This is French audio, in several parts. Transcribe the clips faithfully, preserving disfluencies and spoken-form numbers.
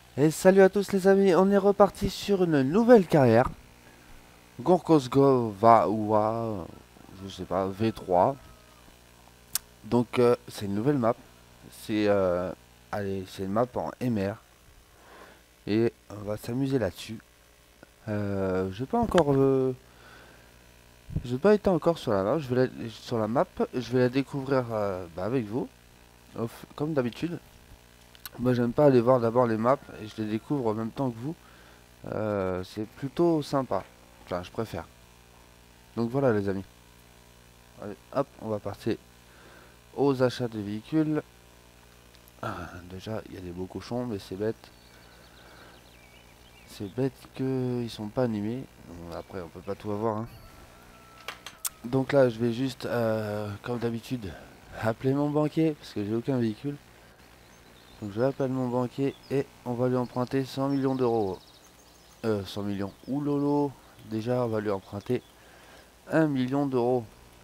Et salut à tous les amis, on est reparti sur une nouvelle carrière. Gorkosgo va ou je sais pas, V trois. Donc euh, c'est une nouvelle map. C'est euh, allez, c'est une map en M R. Et on va s'amuser là-dessus. Euh, je vais pas encore euh, je vais pas été encore sur la map, je vais la, sur la map, je vais la découvrir euh, bah, avec vous, Off- comme d'habitude. Moi j'aime pas aller voir d'abord les maps et je les découvre en même temps que vous. Euh, c'est plutôt sympa. Enfin, je préfère. Donc voilà les amis. Allez, hop, on va passer aux achats des véhicules. Ah, déjà, il y a des beaux cochons, mais c'est bête. C'est bête qu'ils sont pas animés. Bon, après, on peut pas tout avoir, hein. Donc là, je vais juste, euh, comme d'habitude, appeler mon banquier, parce que j'ai aucun véhicule. Donc je l'appelle mon banquier et on va lui emprunter cent millions d'euros. Euh, cent millions. Ouh lolo. Déjà, on va lui emprunter un million d'euros.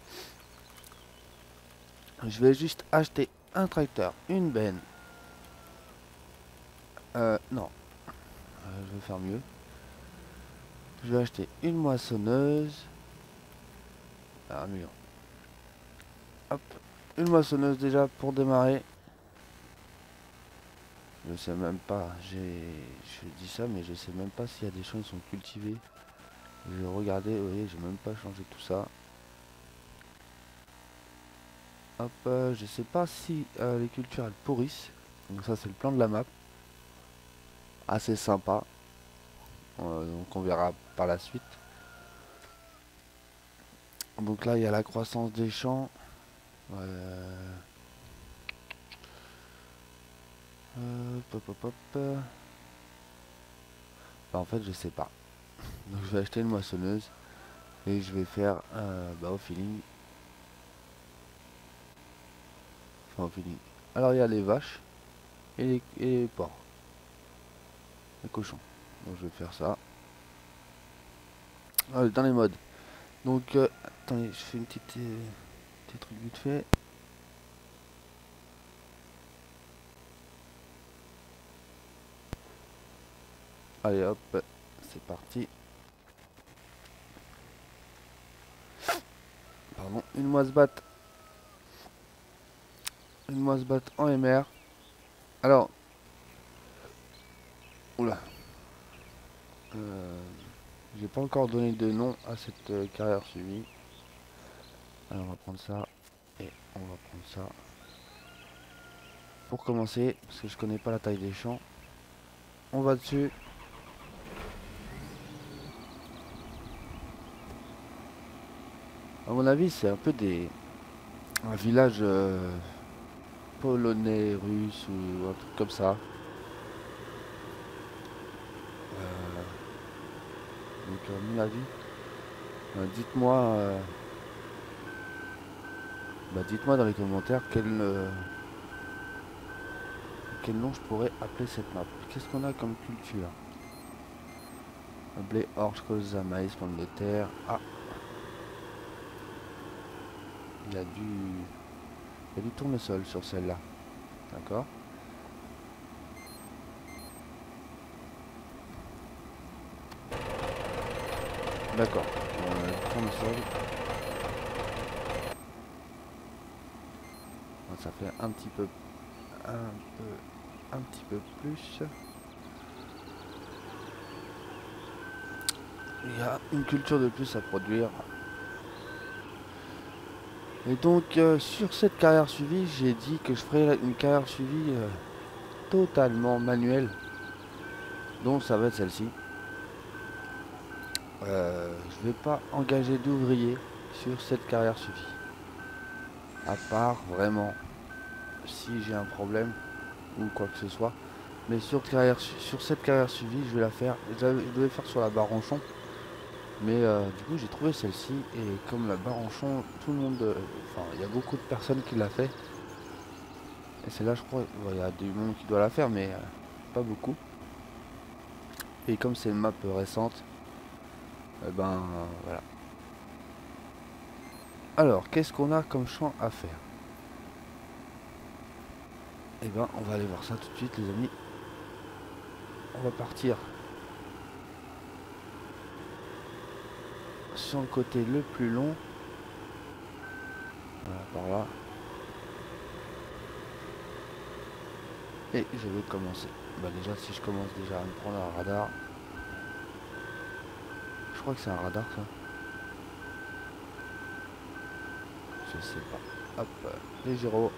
Je vais juste acheter un tracteur, une benne. Euh, non, euh, je vais faire mieux. Je vais acheter une moissonneuse. Ah, un million. Hop, une moissonneuse déjà pour démarrer. Je sais même pas, j'ai, je dis ça, mais je sais même pas s'il y a des champs qui sont cultivés. Je vais regarder, vous voyez, j'ai même pas changé tout ça. Hop, euh, je sais pas si euh, les cultures elles pourrissent. Donc ça c'est le plan de la map. Assez sympa. Euh, donc on verra par la suite. Donc là il y a la croissance des champs. Euh, euh, pop, pop, pop. Bah, en fait je sais pas. Donc je vais acheter une moissonneuse. Et je vais faire euh, bah, au feeling. Enfin au feeling. Alors il y a les vaches et les, et les porcs. Les cochons. Donc je vais faire ça. Ah, dans les modes. Donc euh, attendez, je fais une petite, euh, petit truc vite fait. Allez hop, c'est parti. Pardon, une moisse batte. Une moisse batte en M R. Alors, oula. Euh, j'ai pas encore donné de nom à cette euh, carrière suivie. Alors on va prendre ça et on va prendre ça. Pour commencer, parce que je connais pas la taille des champs, on va dessus. À mon avis, c'est un peu des un village euh, polonais, russe ou un truc comme ça. Euh, donc à mon avis, euh, dites-moi, euh, bah, dites-moi dans les commentaires quel, euh, quel nom je pourrais appeler cette map. Qu'est-ce qu'on a comme culture? Blé, orge, colza, maïs, pomme de terre. Ah, il y a du, il y a du tournesol sur celle-là. D'accord. D'accord. Euh, tournesol. Ça fait un petit peu, un peu, un petit peu plus. Il y a une culture de plus à produire. Et donc, euh, sur cette carrière suivie, j'ai dit que je ferais une carrière suivie euh, totalement manuelle. Donc, ça va être celle-ci. Euh, je ne vais pas engager d'ouvriers sur cette carrière suivie. À part vraiment si j'ai un problème ou quoi que ce soit. Mais sur, carrière, sur cette carrière suivie, je vais la faire. Je devais faire sur la Baranchon. Mais euh, du coup, j'ai trouvé celle-ci. Et comme la Baranchon, tout le monde. euh, Enfin, il y a beaucoup de personnes qui l'a fait. Et c'est là, je crois, il y a du monde qui doit la faire, mais euh, pas beaucoup. Et comme c'est une map récente, eh ben euh, voilà. Alors, qu'est-ce qu'on a comme champ à faire? Eh ben, on va aller voir ça tout de suite, les amis. on va partir sur le côté le plus long. Voilà, par là. Et je vais commencer. Bah déjà, si je commence déjà à me prendre un radar. Je crois que c'est un radar, ça. Je sais pas. Hop, les gyros.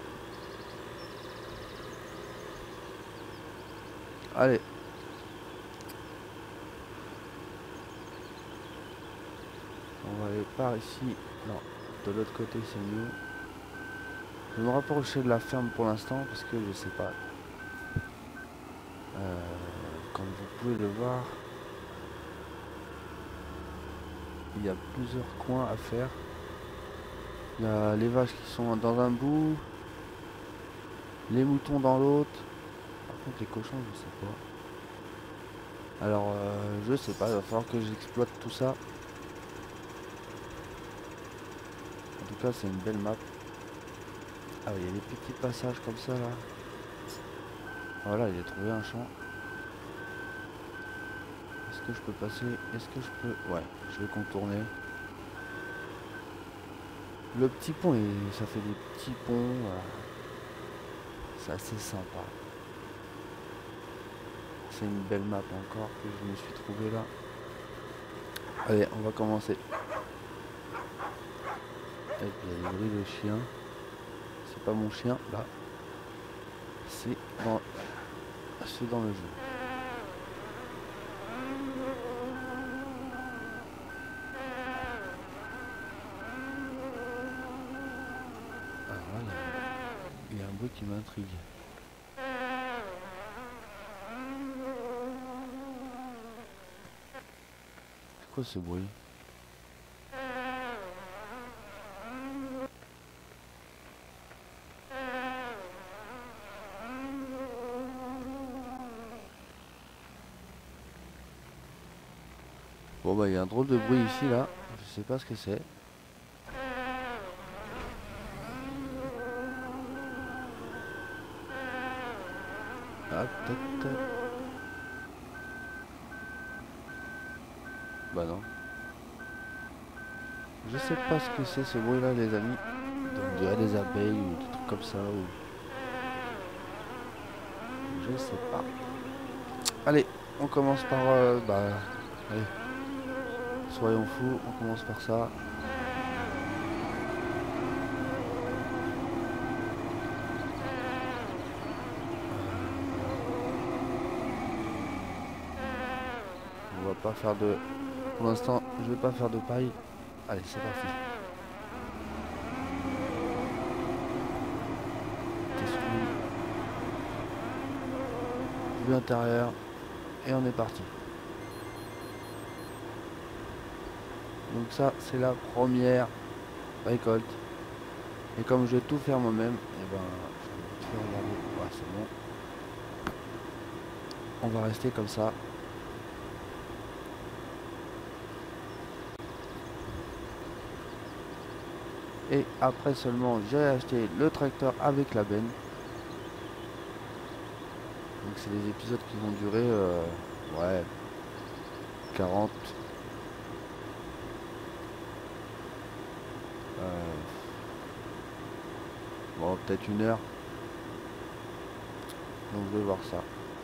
Allez. On va aller par ici. Non, de l'autre côté c'est mieux. Je vais me rapprocher de la ferme pour l'instant parce que je sais pas. Euh, comme vous pouvez le voir, il y a plusieurs coins à faire. Il y a les vaches qui sont dans un bout, les moutons dans l'autre. Par contre les cochons je sais pas. Alors euh, je sais pas, il va falloir que j'exploite tout ça. En tout cas c'est une belle map. Ah il y a des petits passages comme ça là. Voilà, il a trouvé un champ. Est-ce que je peux passer? Est-ce que je peux? Ouais, je vais contourner. Le petit pont, et ça fait des petits ponts. Voilà. C'est assez sympa. C'est une belle map encore que je me suis trouvé là. Allez, on va commencer. Et puis il y a des bruits de chiens. C'est pas mon chien là. C'est dans, c'est dans le jeu. Alors là, il y, y a un bruit qui m'intrigue. C'est quoi ce bruit? Bon bah il y a un drôle de bruit ici là, je sais pas ce que c'est. Ah peut-être... Bah non. Je sais pas ce que c'est ce bruit là les amis. Donc il y a des abeilles ou des trucs comme ça ou... Je sais pas. Allez, on commence par... Euh, bah... Allez. Soyons fous, on commence par ça. On va pas faire de... Pour l'instant, je vais pas faire de paille. Allez, c'est parti. Vue intérieure. Et on est parti. Donc ça, c'est la première récolte. Et comme je vais tout faire moi-même, et ben, je vais vite faire regarder. Ouais, c'est bon. On va rester comme ça. Et après seulement, j'ai acheté le tracteur avec la benne. Donc c'est des épisodes qui vont durer, euh, ouais, quarante. Euh, bon, peut-être une heure. Donc je vais voir ça.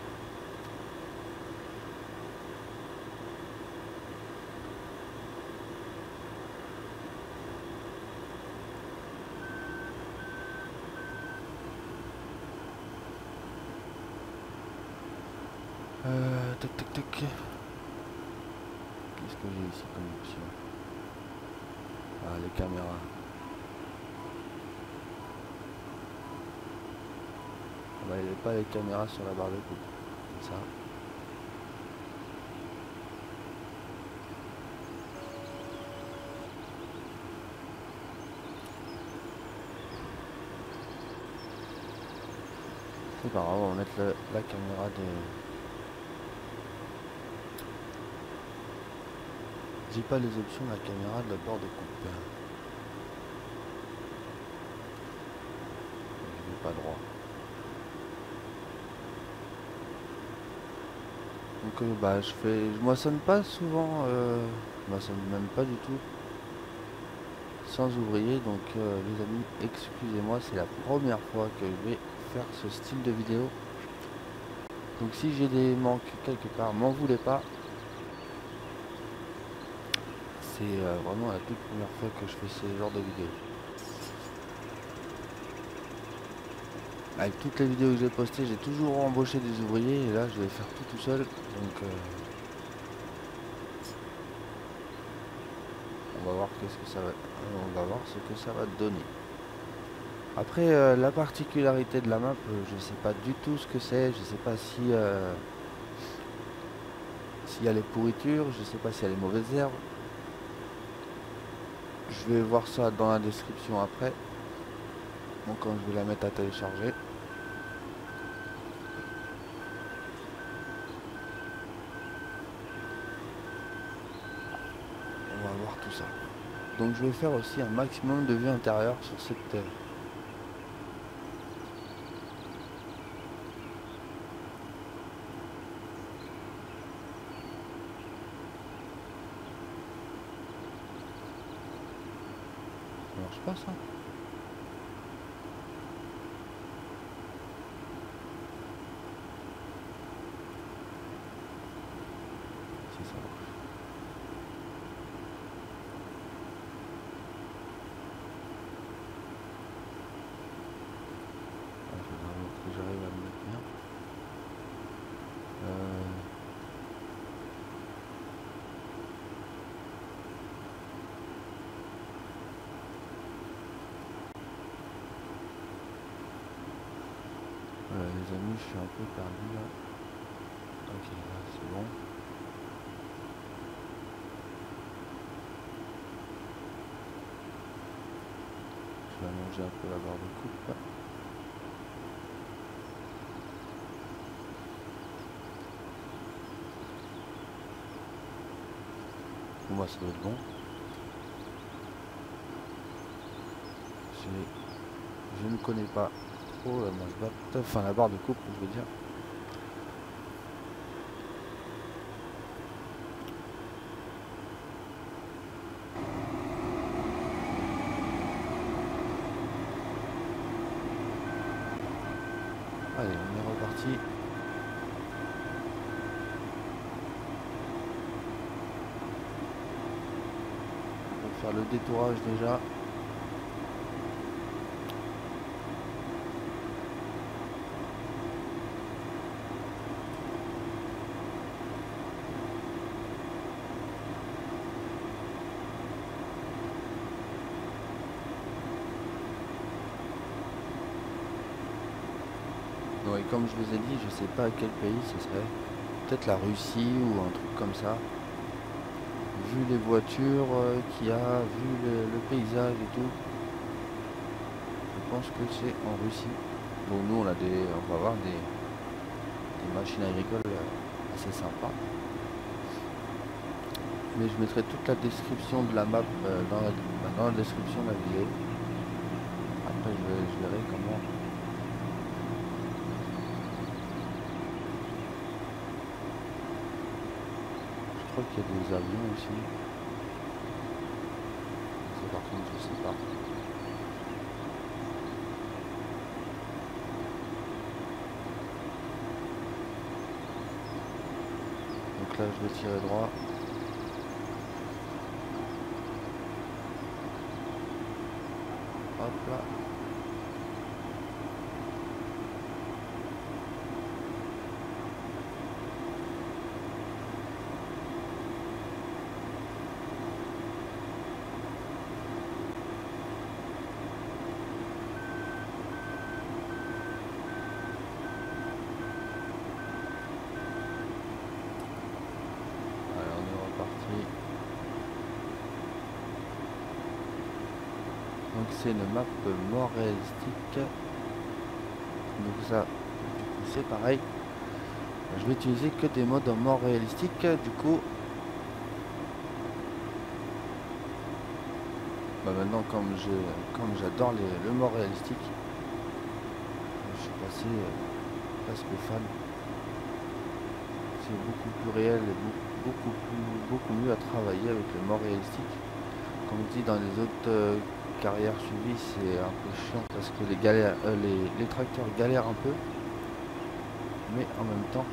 Euh, tac tac tac. Qu'est-ce que j'ai ici comme option? Ah, les caméras. On va aller pas les caméras sur la barre de coupe. Comme ça. C'est pas grave, on va mettre le, la caméra de... J'ai pas les options de la caméra de la barre de coupe. Je n'ai pas droit. Donc euh, bah je fais, je moissonne pas souvent, euh, je moissonne même pas du tout sans ouvrier. Donc euh, les amis, excusez-moi, c'est la première fois que je vais faire ce style de vidéo. Donc si j'ai des manques quelque part, m'en voulez pas. C'est euh, vraiment la toute première fois que je fais ce genre de vidéo. Avec toutes les vidéos que j'ai postées, j'ai toujours embauché des ouvriers et là je vais faire tout tout seul. Donc euh, on va voir qu'est-ce que ça va. On va voir ce que ça va donner. Après euh, la particularité de la map, euh, je sais pas du tout ce que c'est. Je sais pas si euh, s'il y a les pourritures, je sais pas s'il y a les mauvaises herbes. Je vais voir ça dans la description après. Donc quand je vais la mettre à télécharger. On va voir tout ça. Donc je vais faire aussi un maximum de vue intérieure sur cette... Euh, ça marche pas ça? Si ça marche. Ah, faut vraiment que j'arrive à me mettre bien. Euh... Voilà les amis, je suis un peu perdu là. Ok, là c'est bon. Je vais allonger un peu la barre de coupe là. Pour moi ça doit être bon. Je ne connais pas trop la manche batte, enfin la barre de coupe je veux dire. Allez, on est reparti. On va faire le détourage déjà. Ouais, comme je vous ai dit, je sais pas à quel pays ce serait. Peut-être la Russie ou un truc comme ça. Vu les voitures euh, qu'il y a, vu le, le paysage et tout, je pense que c'est en Russie. Bon, nous on a des, on va avoir des, des machines agricoles euh, assez sympas. Mais je mettrai toute la description de la map euh, dans, la, dans la description de la vidéo. Après je, vais, je verrai comment. Je crois qu'il y a des avions aussi. Ça par contre je sais pas. Donc là je vais tirer droit. Hop là. Donc c'est une map more réalistique. Donc ça, du coup c'est pareil. Je vais utiliser que des modes en mort réalistique. Du coup, bah maintenant comme je, comme j'adore le mort réalistique, je suis passé euh, presque fan. c'est beaucoup plus réel et beaucoup, beaucoup, plus, beaucoup mieux à travailler avec le mort réalistique. Comme dit dans les autres euh, carrières suivies, c'est un peu chiant parce que les, galères, euh, les, les tracteurs galèrent un peu, mais en même temps,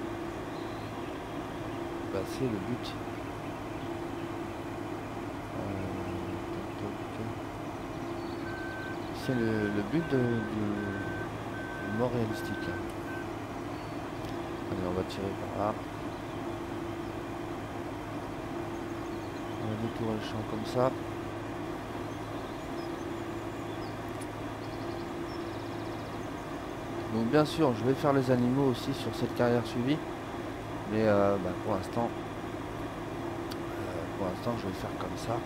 bah, c'est le but. C'est le, le but de, du, du mort réalistique. Allez, on va tirer par là. On va détourer le champ comme ça. Donc bien sûr, je vais faire les animaux aussi sur cette carrière suivie. Mais euh, bah, pour l'instant, euh, pour l'instant, je vais faire comme ça.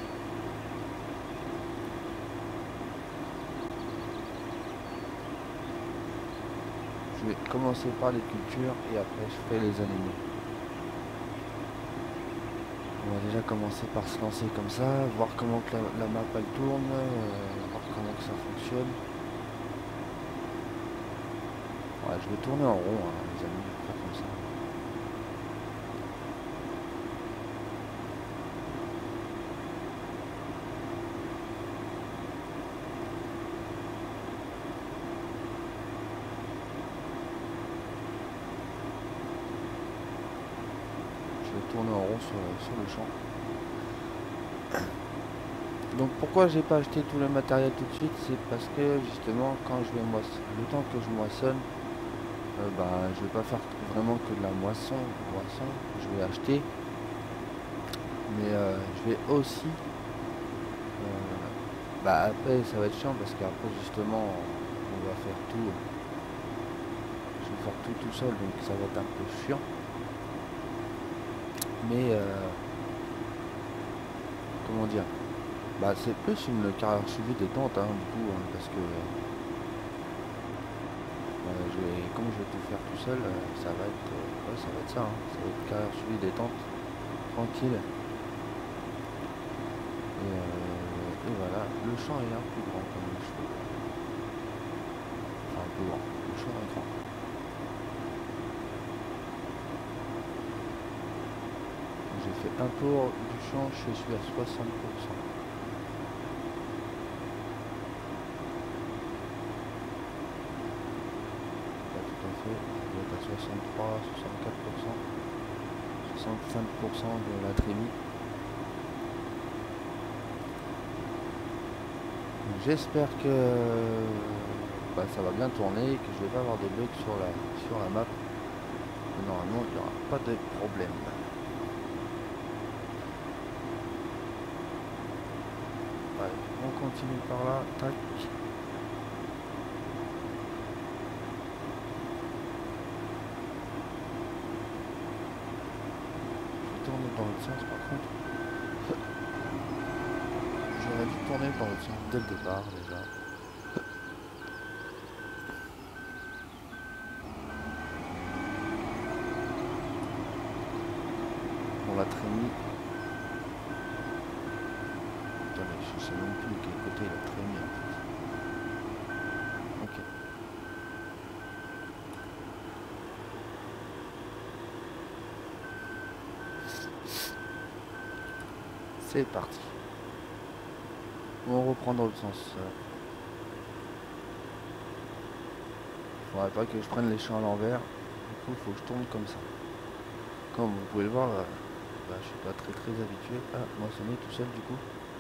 Je vais commencer par les cultures et après je fais les animaux. On va déjà commencer par se lancer comme ça, voir comment que la, la map elle tourne, euh, voir comment que ça fonctionne. Ouais, je vais tourner en rond, hein, les amis, je vais faire comme ça. Je vais tourner en rond sur, sur le champ. Donc pourquoi j'ai pas acheté tout le matériel tout de suite, c'est parce que justement quand je vais moissonner, le temps que je moissonne, euh, bah, je vais pas faire vraiment que de la moisson, moisson, je vais acheter, mais euh, je vais aussi, euh, bah après ça va être chiant parce qu'après justement on va faire tout, je vais faire tout tout seul donc ça va être un peu chiant, mais euh, comment dire, bah c'est plus une carrière suivie détente hein, du coup hein, parce que Euh, je vais, comme je vais tout faire tout seul, euh, ça va être, euh, ouais, ça va être ça, hein. Ça va être carrière suivie détente, tranquille. Et, euh, et voilà, le champ est un peu grand comme je trouve. Enfin un peu grand, le champ est grand. J'ai fait un tour du champ, je suis à soixante pour cent. Pas tout à fait, je dois être à soixante-trois, soixante-quatre pour cent, soixante-cinq pour cent de la trémie. J'espère que bah, ça va bien tourner et que je vais pas avoir de bugs sur la, sur la map. Et normalement, il n'y aura pas de problème. Allez, on continue par là. Tac. Je vais tourner dans l'autre sens par contre. J'aurais dû tourner dans l'autre sens dès le départ déjà. On l'a trémie. Attendez, je sais même plus de quel côté il a trémie en fait. Ok. C'est parti. On reprend dans l'autre sens. Il faudrait pas que je prenne les champs à l'envers. Du coup, il faut que je tourne comme ça. Comme vous pouvez le voir, là, bah, je suis pas très très habitué à moissonner tout seul du coup.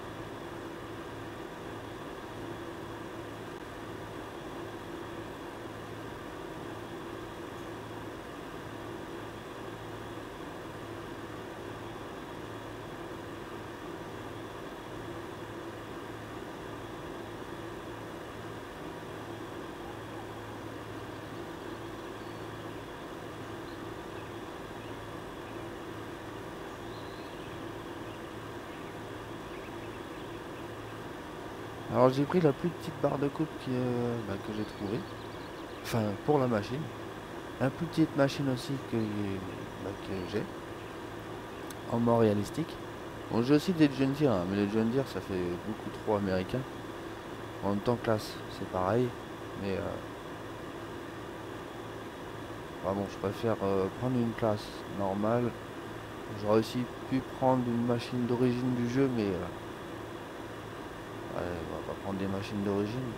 Alors j'ai pris la plus petite barre de coupe qui, euh, bah, que j'ai trouvée. Enfin pour la machine. La plus petite machine aussi que, bah, que j'ai. En mort réalistique. Bon j'ai aussi des John Deere, hein, mais les John Deere ça fait beaucoup trop américain. En même temps classe c'est pareil. Mais euh, Enfin bon, je préfère euh, prendre une classe normale. J'aurais aussi pu prendre une machine d'origine du jeu, mais euh, ouais, on va pas prendre des machines d'origine.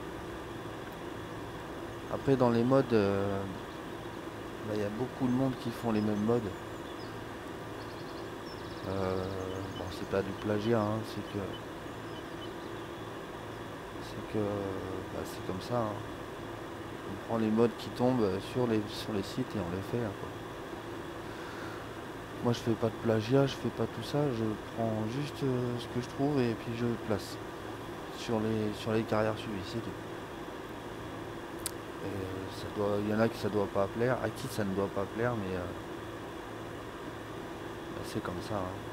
Après, dans les modes, euh, bah, il y a beaucoup de monde qui font les mêmes modes. Euh, bon, c'est pas du plagiat, hein, c'est que c'est que bah, c'est comme ça, hein. On prend les modes qui tombent sur les sur les sites et on les fait, hein, quoi. Moi, je fais pas de plagiat, je fais pas tout ça. Je prends juste euh, ce que je trouve et puis je place sur les sur les carrières suivies, c'est tout. Et ça doit, il y en a qui ça doit pas plaire, à qui ça ne doit pas plaire, mais euh, bah, c'est comme ça, hein.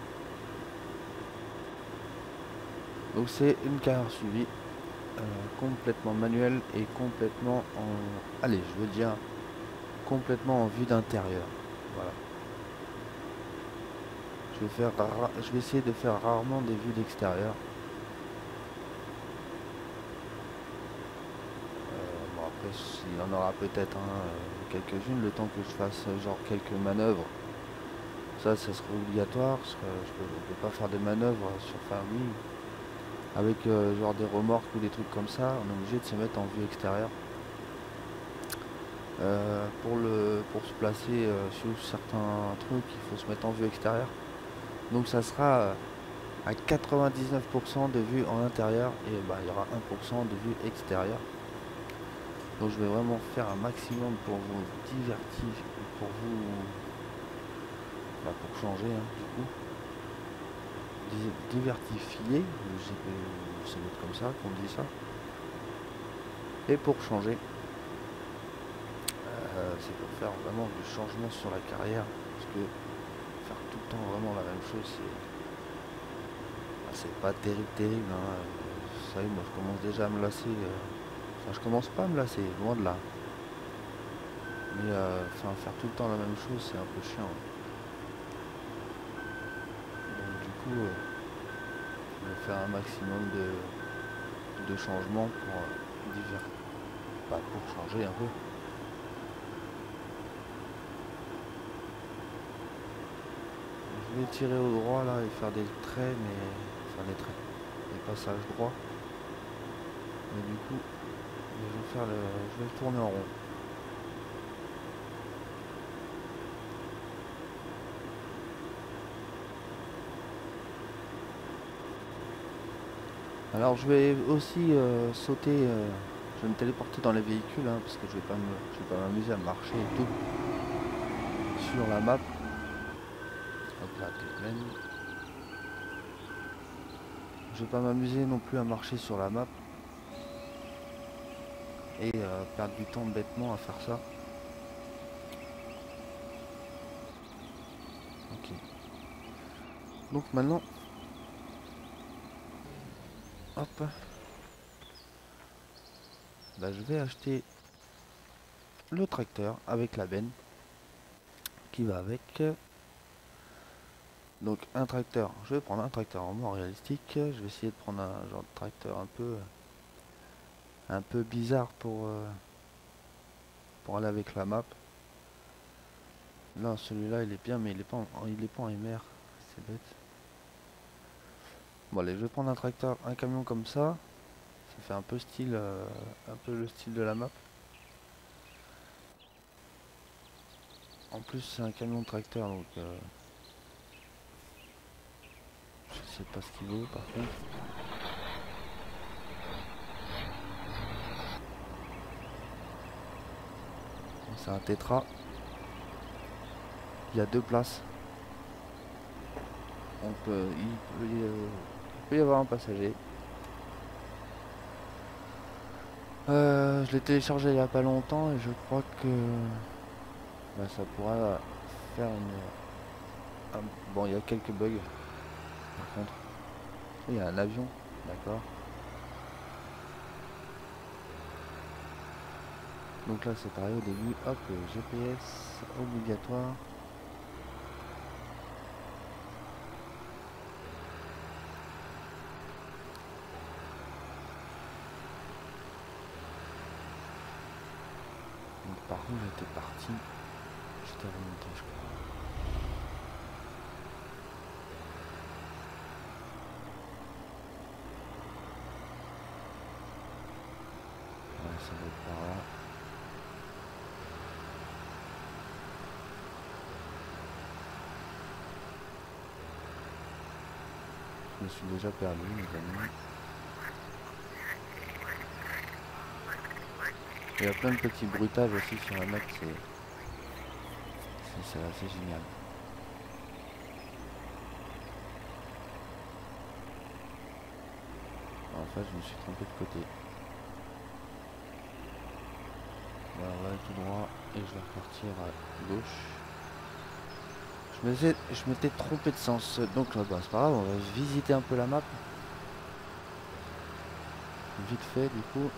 Donc c'est une carrière suivie, euh, complètement manuelle et complètement en, allez, je veux dire complètement en vue d'intérieur. Voilà. Je vais faire, ra- je vais essayer de faire rarement des vues d'extérieur. Euh, bon après, il y en aura peut-être hein, euh, quelques-unes, le temps que je fasse euh, genre quelques manœuvres. Ça, ça serait obligatoire, parce que je peux, on peut pas faire des manœuvres sur Farming avec euh, genre des remorques ou des trucs comme ça. On est obligé de se mettre en vue extérieure. Euh, pour, le, pour se placer euh, sur certains trucs, il faut se mettre en vue extérieure. Donc ça sera euh, à quatre-vingt-dix-neuf pour cent de vue en intérieur et bah, il y aura un pour cent de vue extérieure. Donc je vais vraiment faire un maximum pour vous divertir, pour vous, bah, pour changer hein, du coup, divertifier, c'est comme ça qu'on dit ça, et pour changer, euh, c'est pour faire vraiment du changement sur la carrière, parce que faire tout le temps vraiment la même chose, c'est bah, c'est pas terrible, terrible. Hein. Vous savez, moi je commence déjà à me lasser. euh, Enfin, je commence pas à me lasser, loin de là. Mais euh, enfin, faire tout le temps la même chose, c'est un peu chiant. Donc du coup, euh, je vais faire un maximum de, de changements pour euh, divers, bah, pour changer un peu. Je vais tirer au droit là et faire des traits, mais enfin des traits, des passages droits. Mais du coup, je vais faire le, je vais tourner en rond. Alors je vais aussi euh, sauter, euh, je vais me téléporter dans les véhicules hein, parce que je vais pas me, je vais pas m'amuser à marcher et tout sur la map. Hop là, t'es pleine. Je vais pas m'amuser non plus à marcher sur la map et euh, perdre du temps bêtement à faire ça. Ok. Donc maintenant, hop, bah, je vais acheter le tracteur avec la benne qui va avec. Donc un tracteur, je vais prendre un tracteur en mode réalistique. Je vais essayer de prendre un genre de tracteur un peu un peu bizarre pour, euh, pour aller avec la map. Là celui-là il est bien mais il est pas en, il est pas en M R. C'est bête. Bon allez je vais prendre un tracteur, un camion comme ça. Ça fait un peu style euh, un peu le style de la map. En plus c'est un camion tracteur donc euh, je sais pas ce qu'il vaut par contre. C'est un tétra. Il y a deux places. On peut, il, peut y, euh, il peut y avoir un passager. Euh, je l'ai téléchargé il n'y a pas longtemps et je crois que bah, ça pourra faire une... un- bon, il y a quelques bugs par contre. Il y a un avion, d'accord. Donc là c'est pareil au début, hop, G P S obligatoire. Donc par contre j'étais parti. à remonter, je crois. Ouais, ça va être par là. Je me suis déjà perdu, mes amis. Il y a plein de petits bruitages aussi sur la map, c'est c'est assez génial. En fait, je me suis trompé de côté. Voilà, voilà, tout droit, et je vais repartir à gauche. Je m'étais, je m'étais trompé de sens, donc bah, c'est pas grave, on va visiter un peu la map. Vite fait, du coup.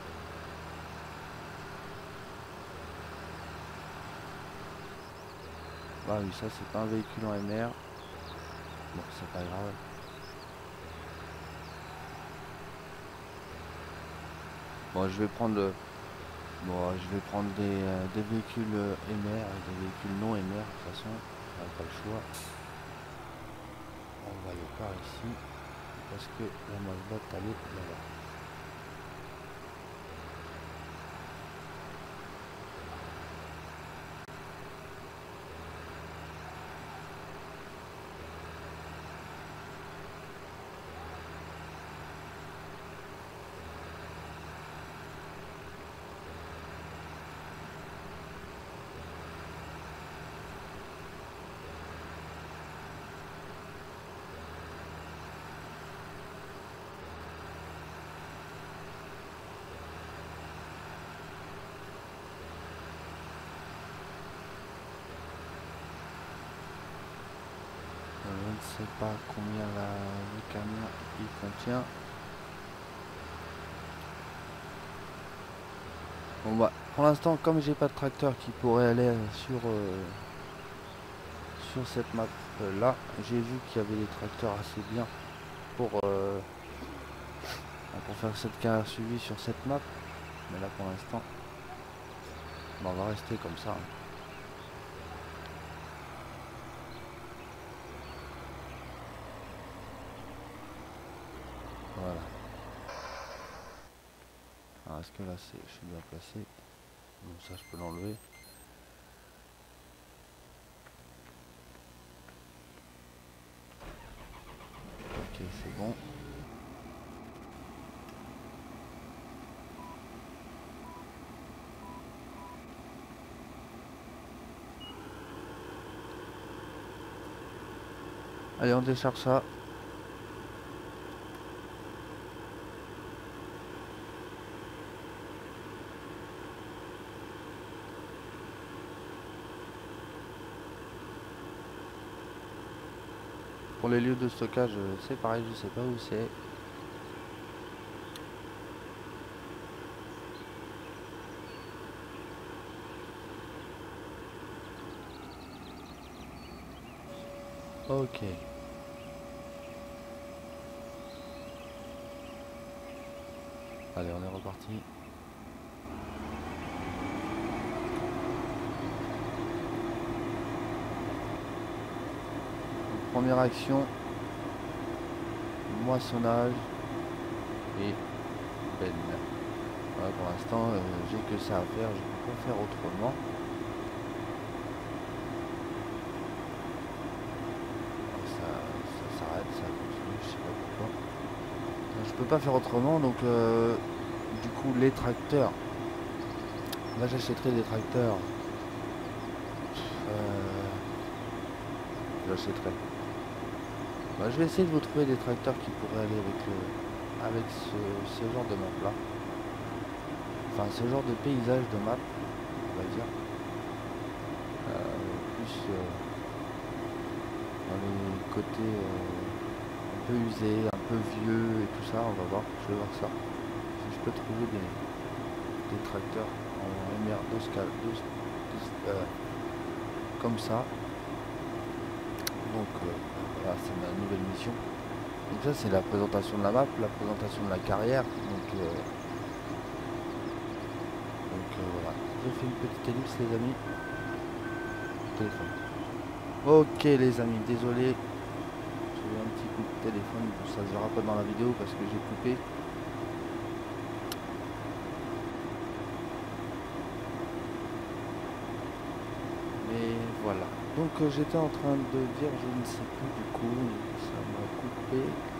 Ah oui, ça c'est pas un véhicule en M R. Bon, c'est pas grave. Bon, je vais prendre le... Bon, je vais prendre des, euh, des véhicules M R et des véhicules non M R, de toute façon, on n'a pas le choix. On va aller par ici, parce que la Mazda est allée là-bas. Je ne sais pas combien la, le camion il contient. Bon bah pour l'instant comme j'ai pas de tracteur qui pourrait aller sur euh, sur cette map euh, là, j'ai vu qu'il y avait des tracteurs assez bien pour euh, pour faire cette carrière suivie sur cette map, mais là pour l'instant bah, on va rester comme ça. Voilà. Alors est-ce que là c'est je suis bien placé? Bon ça je peux l'enlever. Ok c'est bon. Allez on décharge ça. Pour les lieux de stockage, c'est pareil, je sais pas où c'est. Ok. Allez, on est reparti. Première action, moissonnage et benne. Voilà, pour l'instant, euh, j'ai que ça à faire, je ne peux pas faire autrement. Ça, ça s'arrête, ça continue, je sais pas pourquoi. Je peux pas faire autrement, donc euh, du coup les tracteurs. Là j'achèterai des tracteurs. Euh, j'achèterai. Bah, je vais essayer de vous trouver des tracteurs qui pourraient aller avec, euh, avec ce, ce genre de map là. Enfin ce genre de paysage de map, on va dire. Euh, plus euh, dans les côtés euh, un peu usés, un peu vieux et tout ça, on va voir, je vais voir ça. Si je peux trouver des, des tracteurs en M R de ce cas, de, de, euh, comme ça. Donc euh, voilà, c'est ma nouvelle mission. Donc ça c'est la présentation de la map, la présentation de la carrière. Donc, euh, donc euh, voilà. J'ai fait une petite ellipse les amis. téléphone. Ok les amis, désolé. J'ai eu un petit coup de téléphone, ça se verra pas dans la vidéo parce que j'ai coupé. Mais voilà. Donc euh, j'étais en train de dire, je ne sais plus du coup, ça m'a coupé.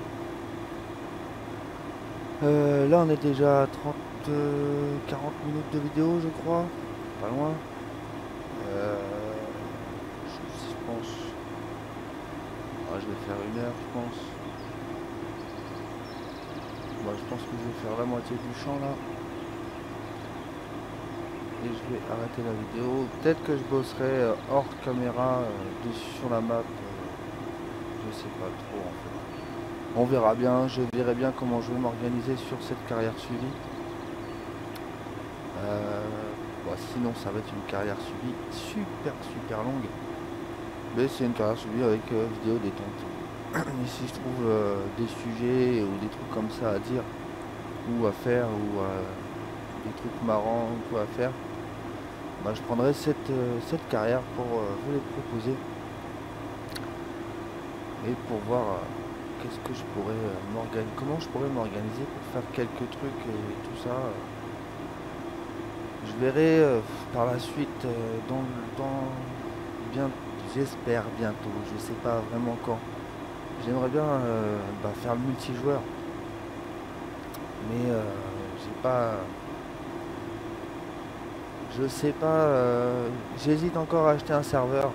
Euh, là on est déjà à trente, quarante minutes de vidéo je crois, pas loin. Euh, je, je pense, ah, je vais faire une heure je pense. Bon, je pense que je vais faire la moitié du champ là. Et je vais arrêter la vidéo. Peut-être que je bosserai euh, hors caméra euh, dessus sur la map. Euh, je sais pas trop en fait. On verra bien, je verrai bien comment je vais m'organiser sur cette carrière suivie. Euh, bon, sinon ça va être une carrière suivie super super longue. Mais c'est une carrière suivie avec euh, vidéo détente. Et si je trouve euh, des sujets ou des trucs comme ça à dire ou à faire ou euh, des trucs marrants ou quoi à faire, bah, je prendrai cette, euh, cette carrière pour euh, vous les proposer et pour voir euh, qu'est-ce que je pourrais euh, m'organiser, comment je pourrais m'organiser pour faire quelques trucs et tout ça. Je verrai euh, par la suite euh, dans, dans bien, j'espère bientôt, je sais pas vraiment quand. J'aimerais bien euh, bah, faire le multijoueur, mais euh, j'ai pas, je sais pas, euh, j'hésite encore à acheter un serveur.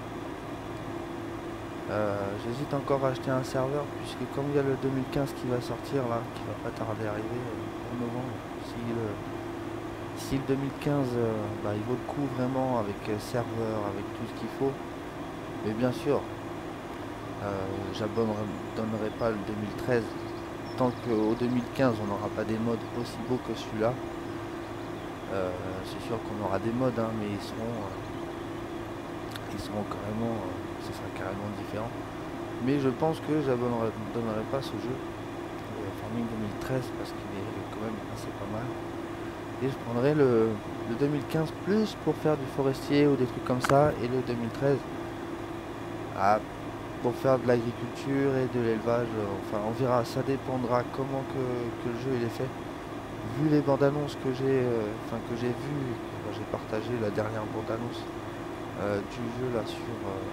Euh, J'hésite encore à acheter un serveur puisque comme il y a le deux mille quinze qui va sortir là, qui va pas tarder à arriver euh, en novembre, si le, si le deux mille quinze euh, bah, il vaut le coup vraiment avec euh, serveur, avec tout ce qu'il faut, mais bien sûr, euh, j'abandonnerai pas le deux mille treize tant qu'au deux mille quinze on n'aura pas des modes aussi beaux que celui-là. Euh, c'est sûr qu'on aura des modes, hein, mais ils seront, euh, ils seront carrément, euh, ce sera carrément différent. Mais je pense que j'abandonnerai pas ce jeu, le Farming deux mille treize, parce qu'il est quand même assez pas mal. Et je prendrai le, le deux mille quinze plus pour faire du forestier ou des trucs comme ça, et le deux mille treize ah, pour faire de l'agriculture et de l'élevage. Enfin, on verra, ça dépendra comment que, que le jeu il est fait. Vu les bandes annonces que j'ai, euh, enfin que j'ai vu, j'ai partagé la dernière bande annonce euh, du jeu là sur euh,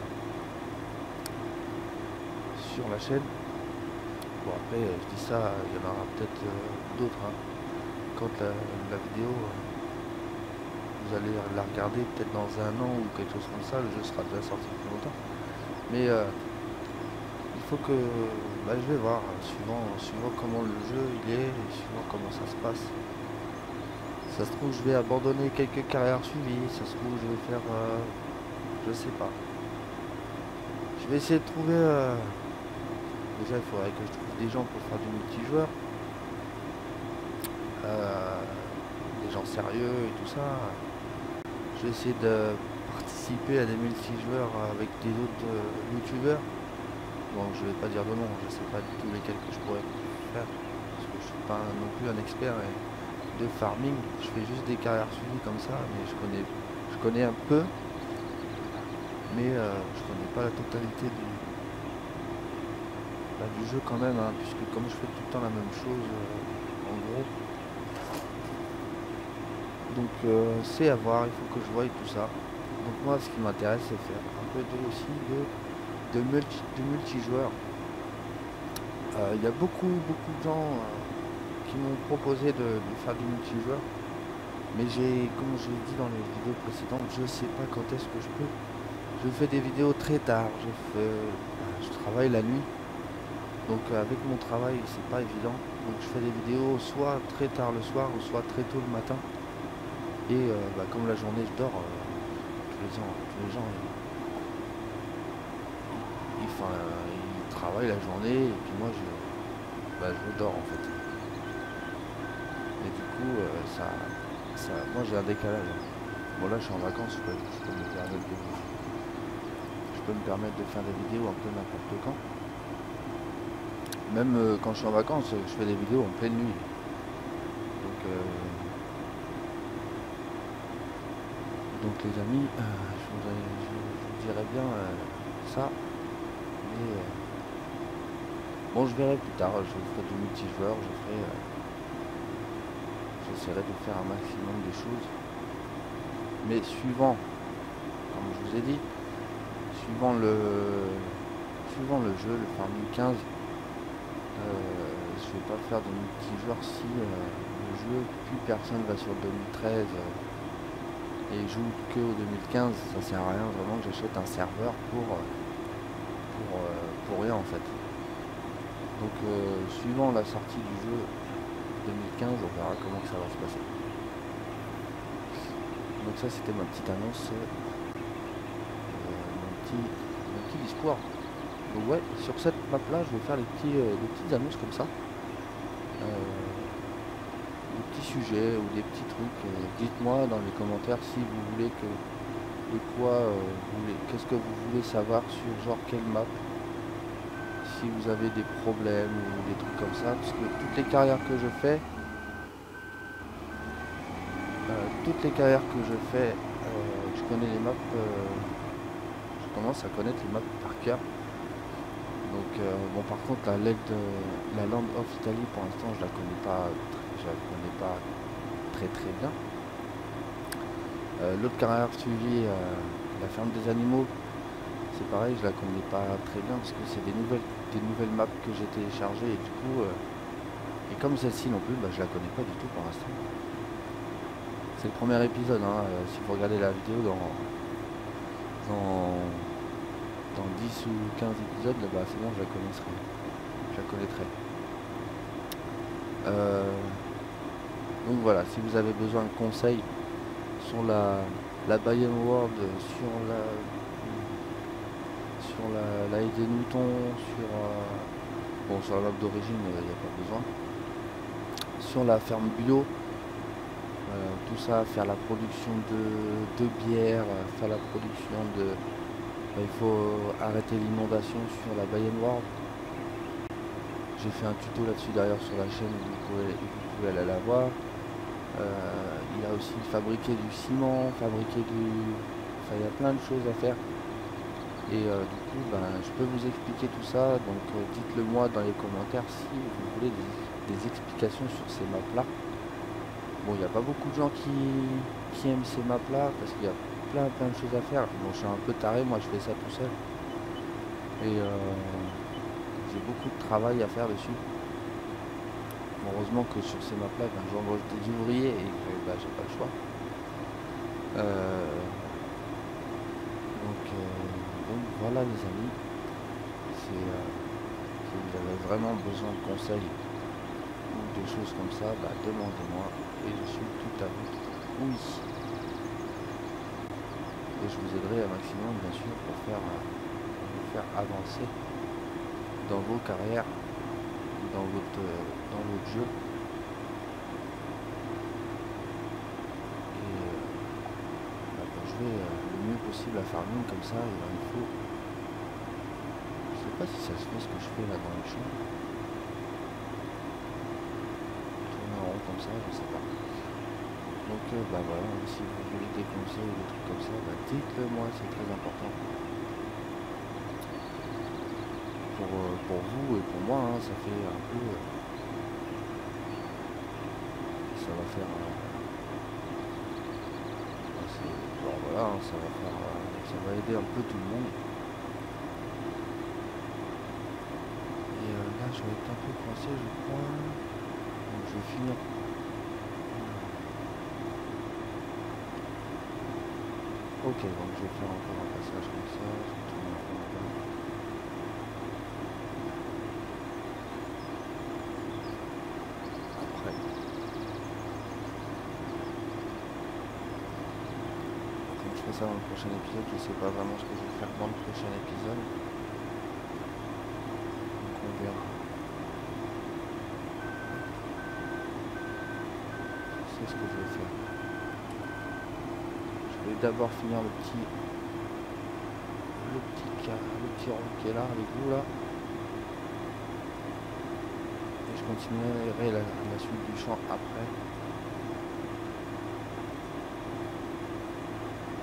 sur la chaîne. Bon après je dis ça, il y en aura peut-être euh, d'autres. Hein. Quand la, la vidéo, euh, vous allez la regarder peut-être dans un an ou quelque chose comme ça, le jeu sera déjà sorti depuis longtemps. Mais euh, il faut que, bah, je vais voir, suivant, suivant comment le jeu il est, et suivant comment ça se passe. Ça se trouve je vais abandonner quelques carrières suivies, ça se trouve je vais faire, euh, je sais pas. Je vais essayer de trouver... Euh, déjà il faudrait que je trouve des gens pour faire du multijoueur. Euh, des gens sérieux et tout ça. Je vais essayer de participer à des multijoueurs avec des autres euh, youtubeurs. Bon, je vais pas dire de nom, je sais pas du tout lesquels que je pourrais faire. Parce que je suis pas non plus un expert de farming. Je fais juste des carrières suivies comme ça, mais je connais, je connais un peu. Mais euh, je connais pas la totalité du, bah, du jeu quand même, hein, puisque comme je fais tout le temps la même chose, euh, en gros. Donc euh, c'est à voir, il faut que je voie tout ça. Donc moi ce qui m'intéresse c'est faire un peu de, aussi de, de, multi, de multijoueur. Euh, Il y a beaucoup beaucoup de gens euh, qui m'ont proposé de, de faire du multijoueur. Mais j'ai, comme je l'ai dit dans les vidéos précédentes, je sais pas quand est-ce que je peux. Je fais des vidéos très tard, je, fais, je travaille la nuit. Donc euh, avec mon travail c'est pas évident. Donc je fais des vidéos soit très tard le soir ou soit très tôt le matin. Et euh, bah, comme la journée je dors, euh, tous les gens, tous les gens ils, ils, enfin, ils travaillent la journée et puis moi je, bah, je dors en fait. Et du coup euh, ça, ça, moi j'ai un décalage. Bon là je suis en vacances, je peux, je peux me permettre de, je peux me permettre de faire des vidéos un peu n'importe quand. Même euh, quand je suis en vacances, je fais des vidéos en pleine nuit. Donc euh, Donc les amis, euh, je, voudrais, je, je vous dirais bien euh, ça, mais euh, bon, je verrai plus tard. Je ferai du multijoueur, je ferai, euh, j'essaierai de faire un maximum de choses, mais suivant, comme je vous ai dit, suivant le, suivant le jeu, le Farming quinze, euh, je vais pas faire de multijoueur si euh, le jeu, plus personne va sur deux mille treize. Euh, et joue que au deux mille quinze, ça sert à rien vraiment que j'achète un serveur pour, pour, pour rien en fait. Donc euh, suivant la sortie du jeu deux mille quinze, on verra comment que ça va se passer. Donc ça c'était ma petite annonce, euh, mon, petit, mon petit discours. Donc ouais, sur cette map là je vais faire les, petits, euh, les petites annonces comme ça. Euh, des petits sujets ou des petits trucs. Euh, dites-moi dans les commentaires si vous voulez que de quoi euh, vous voulez, qu'est-ce que vous voulez savoir sur genre quelle map, si vous avez des problèmes ou des trucs comme ça, parce que toutes les carrières que je fais, euh, toutes les carrières que je fais, euh, je connais les maps, euh, je commence à connaître les maps par cœur. Donc euh, bon, par contre la Land, la Land of Italy pour l'instant je la connais pas, je la connais pas très très bien. Euh, L'autre carrière suivie, euh, la ferme des animaux, c'est pareil, je la connais pas très bien parce que c'est des nouvelles, des nouvelles maps que j'ai téléchargées et du coup, euh, et comme celle-ci non plus, bah, je la connais pas du tout pour l'instant. C'est le premier épisode, hein, euh, si vous regardez la vidéo dans, dans, dans dix ou quinze épisodes, bah, c'est bon, je la connaîtrai. Je la connaîtrai. Euh, donc voilà, si vous avez besoin de conseils sur la, la Buy and World, sur la sur la, la haie des moutons, sur euh, bon sur la map d'origine il n'y a pas besoin, sur la ferme bio, euh, tout ça, faire la production de, de bière, faire la production de, bah, il faut arrêter l'inondation sur la Buy and World. J'ai fait un tuto là-dessus d'ailleurs sur la chaîne, vous pouvez, vous pouvez aller la voir. Euh, il y a aussi fabriquer du ciment, fabriquer du... Enfin, il y a plein de choses à faire. Et euh, du coup, ben, je peux vous expliquer tout ça. Donc euh, dites-le moi dans les commentaires si vous voulez des, des explications sur ces maps-là. Bon, il n'y a pas beaucoup de gens qui, qui aiment ces maps-là parce qu'il y a plein plein de choses à faire. Bon, je suis un peu taré, moi je fais ça tout seul. Et euh, j'ai beaucoup de travail à faire dessus. Heureusement que sur ces maps-là, ben, j'embauche des ouvriers et que ben, j'ai pas le choix. Euh, donc, euh, donc voilà les amis. C'est, euh, si vous avez vraiment besoin de conseils ou de choses comme ça, bah, demandez-moi et je suis tout à votre oui. Et je vous aiderai un maximum bien sûr pour faire, euh, pour vous faire avancer dans vos carrières, dans votre, euh, dans votre jeu. Le mieux possible à farming comme ça, et ben, il faut, je sais pas si ça se fait ce que je fais là dans le champ, tourner en rond comme ça, je sais pas. Donc euh, bah voilà, si vous voulez des conseils ou des trucs comme ça, bah, dites-le moi, c'est très important pour, euh, pour vous et pour moi, hein, ça fait un peu, euh, ça va faire euh, bon, voilà, hein, ça va faire, euh, ça va aider un peu tout le monde. Et euh, là, je vais être un peu coincé, je crois. Donc, je vais finir. Ok, donc je vais faire encore un passage comme ça. Je vais tourner un peu en bas. Après. Comme je fais ça dans le prochain épisode, je sais pas vraiment ce que je vais faire dans le prochain épisode. Donc on verra. C'est ce que je vais faire. Je vais d'abord finir le petit le petit le petit rond qui est là avec vous là. Et je continuerai la, la suite du champ après.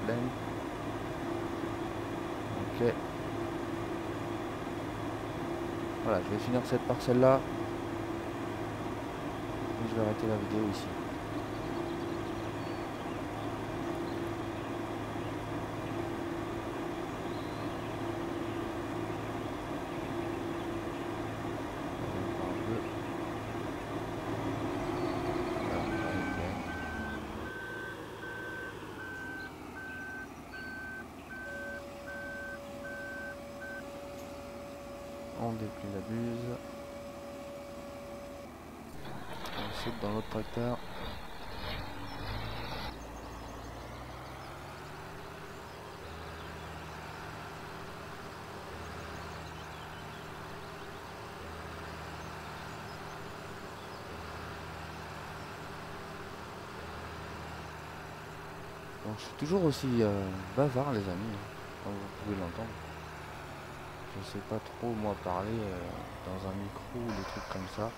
pleine. Ok. Voilà, je vais finir cette parcelle là. Et je vais arrêter la vidéo ici. On déplie la buse. On saute dans l'autre tracteur. Donc, je suis toujours aussi euh, bavard les amis, hein, comme vous pouvez l'entendre. Je sais pas trop moi parler euh, dans un micro ou des trucs comme ça.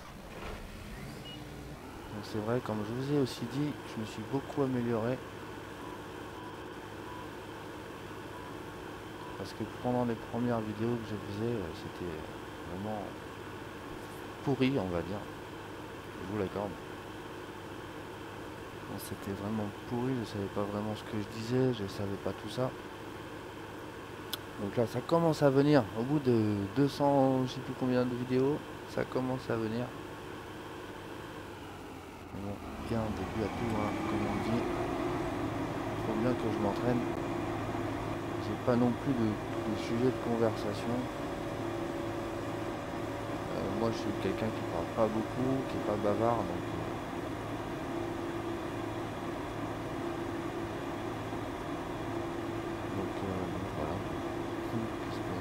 Donc c'est vrai, comme je vous ai aussi dit, je me suis beaucoup amélioré. Parce que pendant les premières vidéos que je faisais, euh, c'était vraiment pourri, on va dire. Je vous l'accorde. C'était vraiment pourri, je savais pas vraiment ce que je disais, je savais pas tout ça. Donc là, ça commence à venir. Au bout de deux cents, je sais plus combien de vidéos, ça commence à venir. Bon, bien un début à tout, hein, comme on dit. Il faut bien que je m'entraîne. J'ai pas non plus de, de sujet de conversation. Euh, moi, je suis quelqu'un qui parle pas beaucoup, qui est pas bavard, donc. Euh, donc, euh, donc voilà. Qu'est-ce que...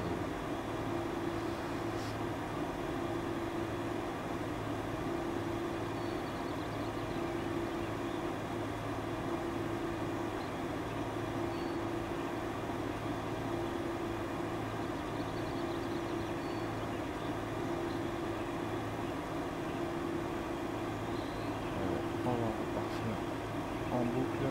On va repartir en boucle.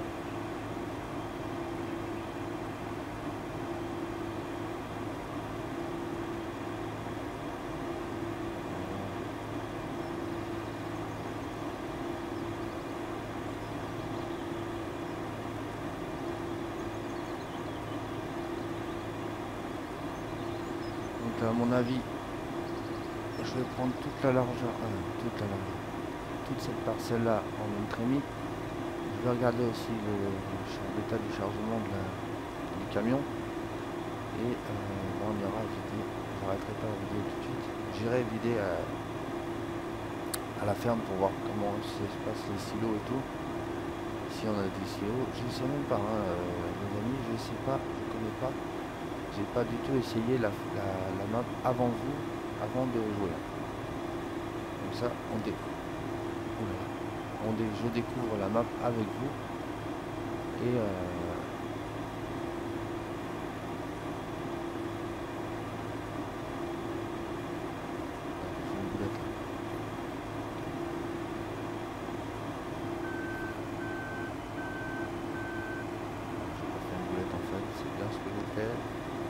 Donc à mon avis, je vais prendre toute la largeur, euh, toute la largeur, toute cette parcelle là en une trémie. Je vais regarder aussi l'état du chargement de la, du camion. Et euh, bon, on ira vider. J'arrêterai pas la vidéo tout de suite. J'irai vider à, à la ferme pour voir comment se passent les silos et tout. Si on a des silos, je ne sais même pas, hein, euh, les amis, je sais pas, je connais pas. J'ai pas du tout essayé la, la, la map avant vous, avant de jouer. Comme ça, on découvre. On dé, je découvre la map avec vous. Et euh, j'ai une boulette là. J'ai pas fait une boulette en fait, c'est bien ce que j'ai fait.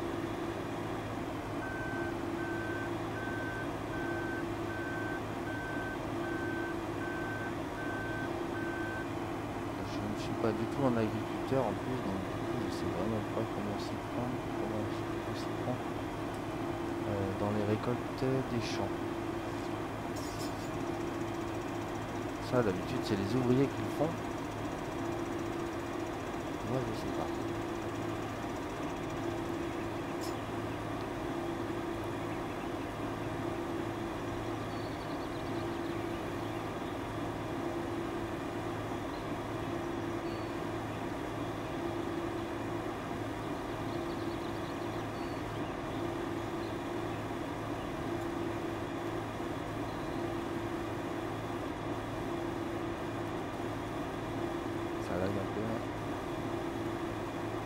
Je suis pas du tout un agriculteur en plus, donc du coup je sais vraiment pas comment s'y prendre, comment on s'y prend euh, dans les récoltes des champs. Ça d'habitude c'est les ouvriers qui le font. Moi je sais pas. Ça lag un peu.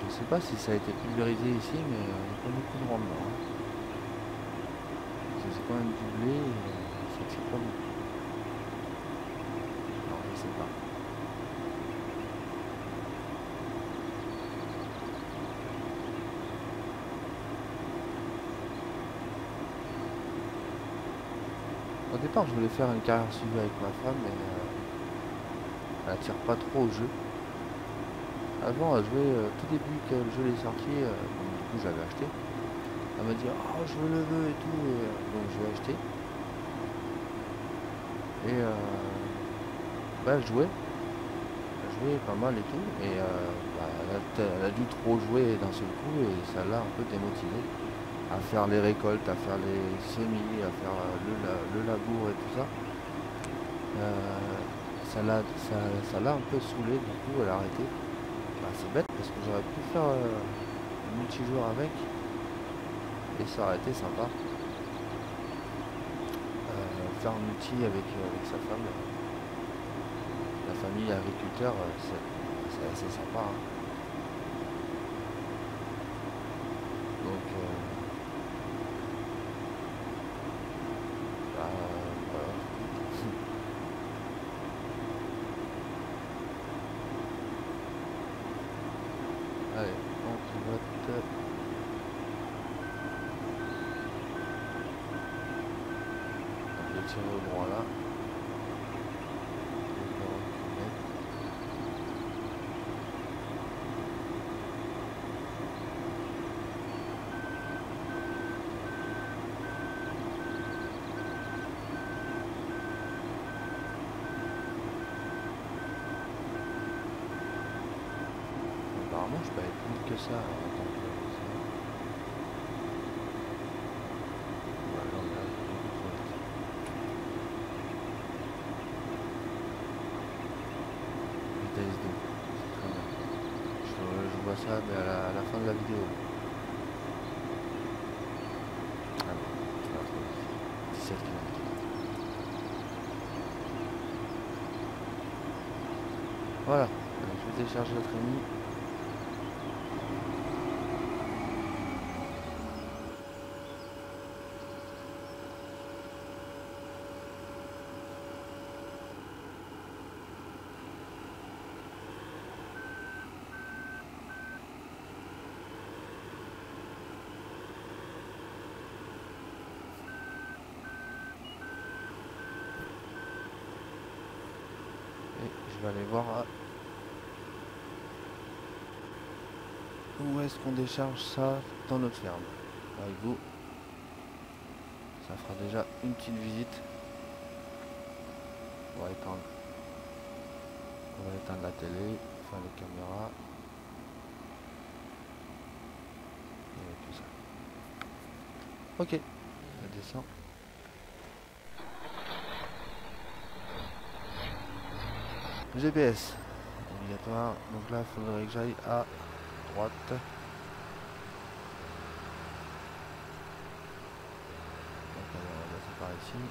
Je sais pas si ça a été pulvérisé ici, mais euh, il n'y a pas beaucoup de rendement. Hein. C'est quand même du blé, et, euh, ça tire pas beaucoup. Non, je sais pas. Au départ, je voulais faire une carrière suivie avec ma femme, mais euh, elle attire pas trop au jeu. Avant, elle jouait euh, tout début que le jeu est sorti, euh, donc du coup j'avais acheté. Elle m'a dit oh je veux le veux et tout, et, euh, donc je l'ai acheté. Et euh, bah, elle jouait, elle jouait pas mal et tout, et euh, bah, elle, a, elle a dû trop jouer d'un seul coup et ça l'a un peu démotivé à faire les récoltes, à faire les semis, à faire euh, le, la- le labour et tout ça. Euh, ça l'a ça, ça l'a un peu saoulé, du coup elle a arrêté. Bah, c'est bête parce que j'aurais pu faire euh, un multijoueur avec et ça aurait été sympa. Euh, faire un multi avec, euh, avec sa femme, la famille agriculteur, euh, c'est c'est assez sympa. Hein. Donc, euh, bah, voilà. Allez, on pilote. On peut tirer au droit là. Apparemment, je peux aller plus vite que ça. En tant que... Ouais, non, là, je vais beaucoup trop vite. Vitesse deux, c'est très bien. Je, je vois ça, mais à la, à la fin de la vidéo. Ah non, ça va trop vite. dix-sept kilomètres. Voilà, allez, je vais télécharger notre ami. Et je vais aller voir ah, où est-ce qu'on décharge ça dans notre ferme. Avec vous, ça fera déjà une petite visite. On va éteindre, on va éteindre la télé, enfin les caméras et tout ça. Ok, on descend. G P S, obligatoire. Donc là, il faudrait que j'aille à droite. Donc on va passer par ici.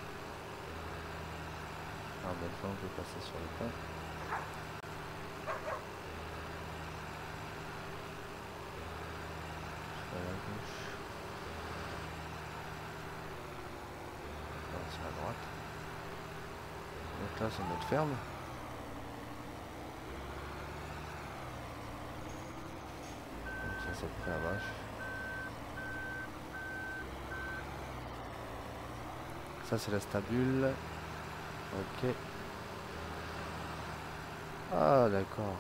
En même temps, je vais passer sur le pont. Je vais à la gauche. Non, c'est à droite. Donc là, c'est notre ferme. Donc ça, c'est près la vache. Ça, c'est la stabule. Ok. Ah, d'accord.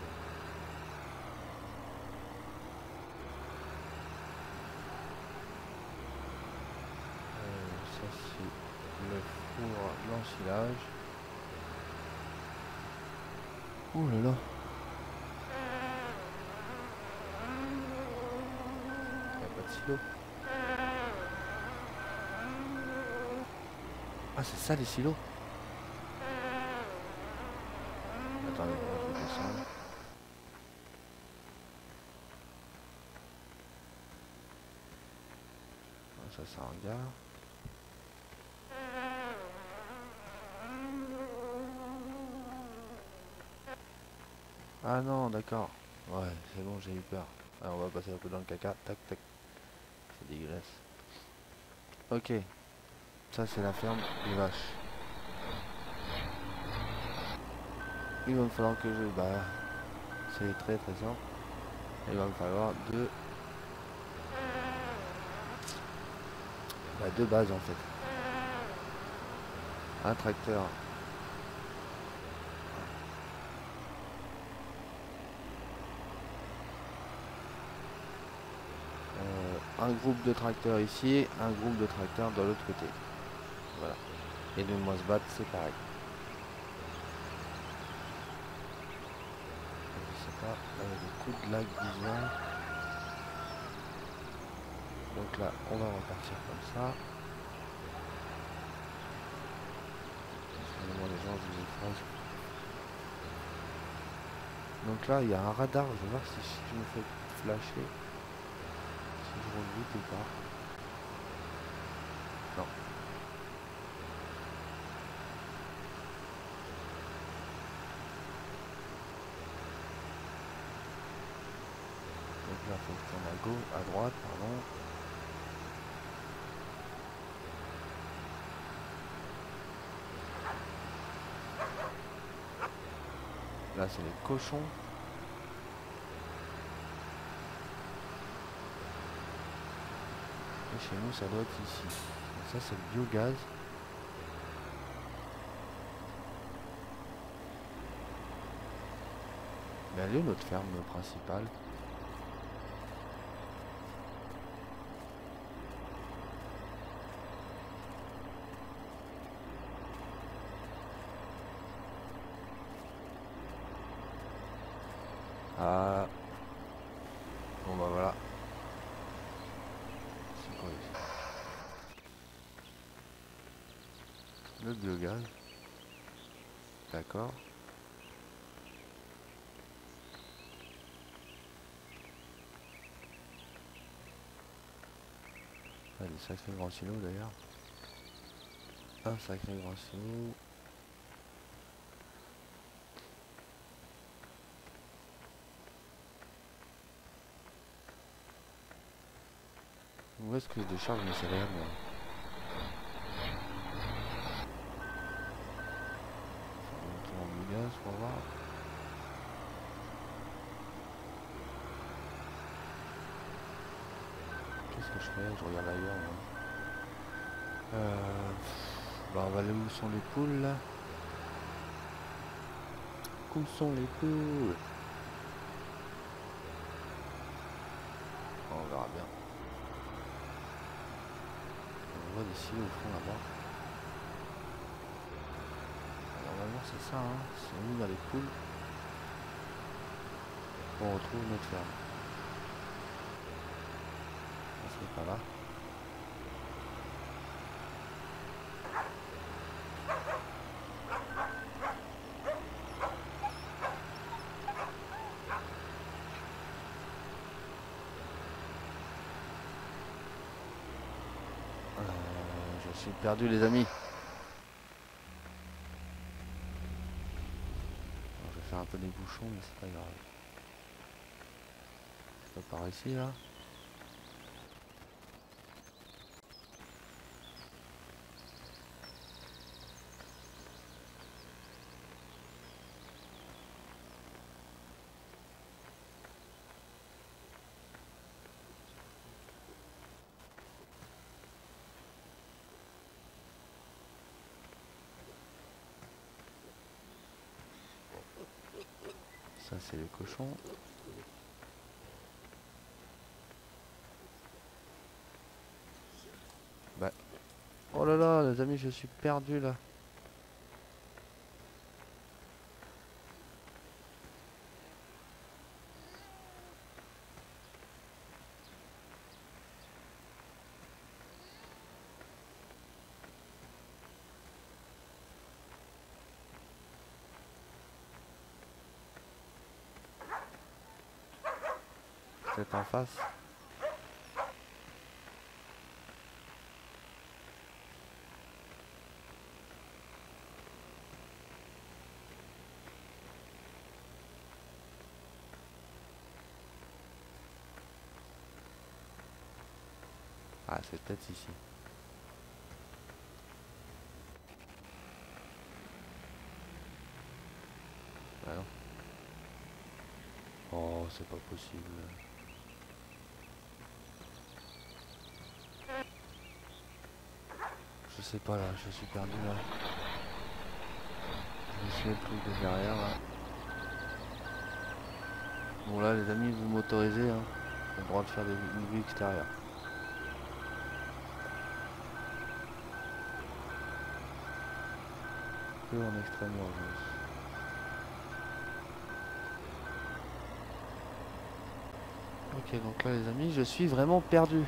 Euh, ça, c'est le four d'ensilage. Ouh là là. Il n'y a pas de silo. Ah, c'est ça les silos. Attendez, je vais descendre. Ah, ça, c'est un gars. Ah non, d'accord. Ouais, c'est bon, j'ai eu peur. Alors on va passer un peu dans le caca. Tac, tac. C'est dégueulasse. Ok. Ça, c'est la ferme des vaches. Il va me falloir que je... Bah, c'est très très simple. Il va me falloir deux... Bah, deux bases en fait. Un tracteur. Euh, un groupe de tracteurs ici, un groupe de tracteurs de l'autre côté. Voilà. Et le moise battre, c'est pareil. Je sais pas, là, il y a des coups de lag bizarres. Donc là, on va repartir comme ça. Excusez-moi les gens, je vous écrase. Donc là, il y a un radar, je vais voir si, si tu me fais flasher. Si je roule vite ou pas. Non. Donc là, il faut que je tourne à gauche, à droite, pardon. Là, c'est les cochons. Et chez nous, ça doit être ici. Donc ça, c'est le biogaz. Mais elle est notre ferme principale. Ah. Bon bah voilà. C'est quoi ici? Le biogaz. D'accord. Ah, des sacrés grands silos d'ailleurs. Un sacré grand silo. Où est-ce que je décharge mes céréales moi? On tourne en biogaz pour voir. Qu'est-ce que je fais? Je regarde ailleurs. Moi. Euh, bah on va aller où sont les poules là? Où sont les poules? On verra bien. On voit des silos au fond là-bas. Normalement c'est ça, hein. C'est où il y a les poules on retrouve notre ferme. On se met pas là. Euh, je suis perdu les amis. Alors, je vais faire un peu des bouchons mais c'est pas grave. C'est pas par ici là. Ça c'est les cochons. Bah. Oh là là les amis je suis perdu là. C'est en face. Ah, c'est peut-être ici. Ah non. Oh, c'est pas possible. Je sais pas là, je suis perdu là. Je me suis le truc de derrière là. Bon là les amis, vous m'autorisez, hein. J'ai le droit de faire des une vue extérieure. Que en extrême urgence. Ok, donc là les amis, je suis vraiment perdu.